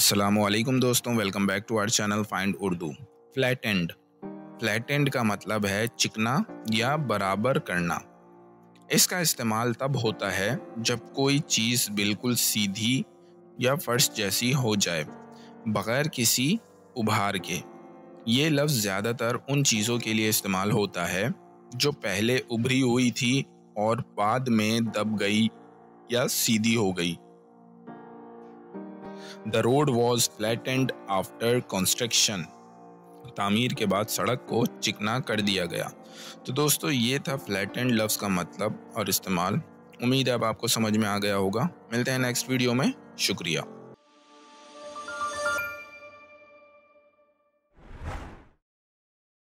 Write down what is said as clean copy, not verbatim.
अस्सलामुअलैकुम दोस्तों, welcome back to our channel find Urdu. Flatten. Flatten का मतलब है चिकना या बराबर करना। इसका इस्तेमाल तब होता है जब कोई चीज़ बिल्कुल सीधी या फर्श जैसी हो जाए, बगैर किसी उभार के। ये लफ्ज़ ज़्यादातर उन चीज़ों के लिए इस्तेमाल होता है जो पहले उभरी हुई थी और बाद में दब गई या सीधी हो गई। The road was flattened after construction. तामीर के बाद सड़क को चिकना कर दिया गया। तो दोस्तों, ये था फ्लैटेंड लफ्ज़ का मतलब और इस्तेमाल। उम्मीद है अब आपको समझ में आ गया होगा। मिलते हैं नेक्स्ट वीडियो में। शुक्रिया।